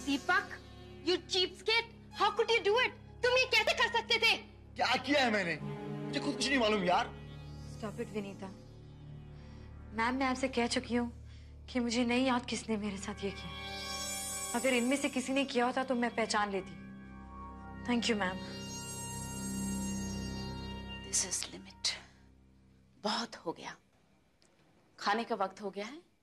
Deepak, you cheapskate! How could you do it? तुम ये कैसे कर सकते थे? क्या किया है मैंने? मुझे खुद कुछ नहीं मालूम यार। Stop it, Vinita. मैम, मैं आपसे कह चुकी हूँ कि मुझे नहीं याद किसने मेरे साथ ये किया। अगर इनमें से किसी ने किया होता तो मैं पहचान लेती। Thank you ma'am. This is limit. बहुत हो गया। खाने का वक्त हो गया है।